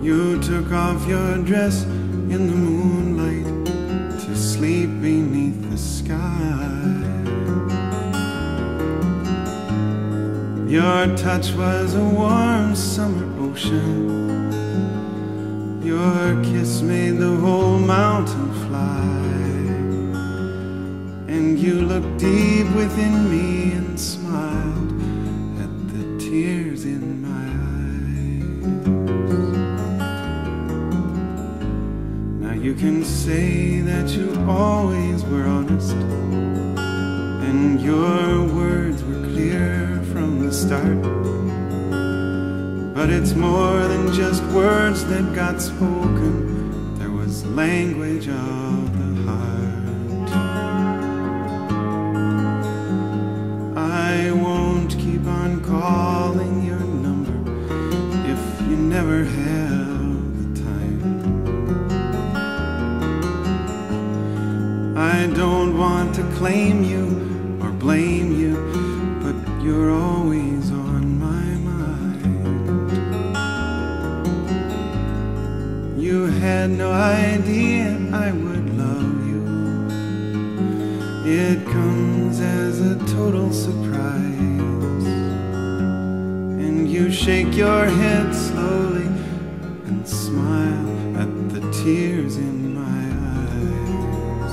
You took off your dress in the moonlight to sleep beneath the sky. Your touch was a warm summer ocean. Your kiss made the whole mountain fly. And you looked deep within me and smiled at the tears in my eyes. Now you can say that you always were honest, and your words were clear from the start. But it's more than just words that got spoken. There was language of the heart. I won't keep on calling your number if you never have the time. I don't want to claim you or blame you, but you're always on my mind. You had no idea I would love you. It comes as a total surprise. And you shake your head slowly and smile at the tears in my eyes.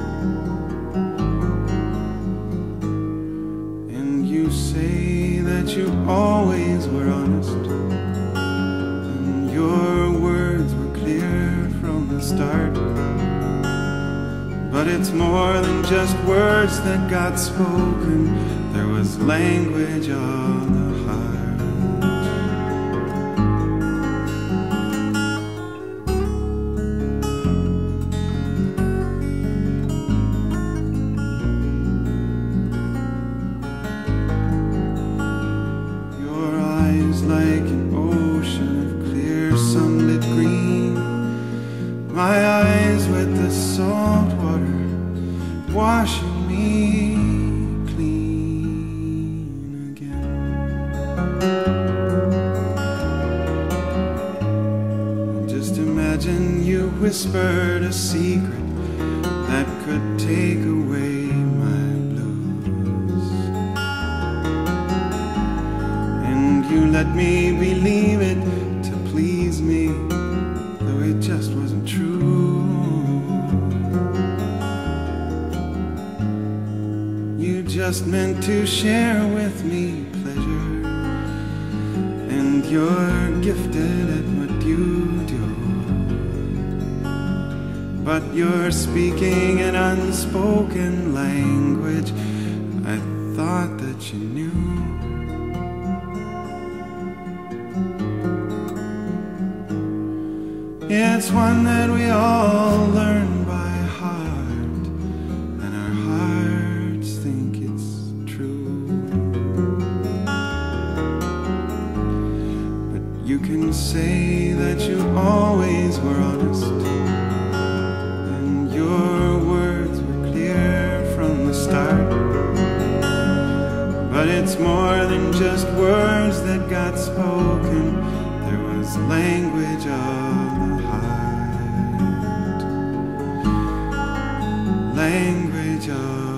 And you say that you always were honest, and your words were clear from the start. But it's more than just words that got spoken. There was language of the heart. Your eyes like an ocean of clear sunlit green. My eyes with the salt water washing me clean again. Just imagine you whispered a secret that could take away my blues, and you let me believe it to please me, though it just wasn't true. You just meant to share with me pleasure, and you're gifted at what you do. But you're speaking an unspoken language I thought that you knew. It's one that we all learn by heart, and our hearts think it's true. But you can say that you always were honest, and your words were clear from the start. But it's more than just words that got spoken. There was language of the heart, language of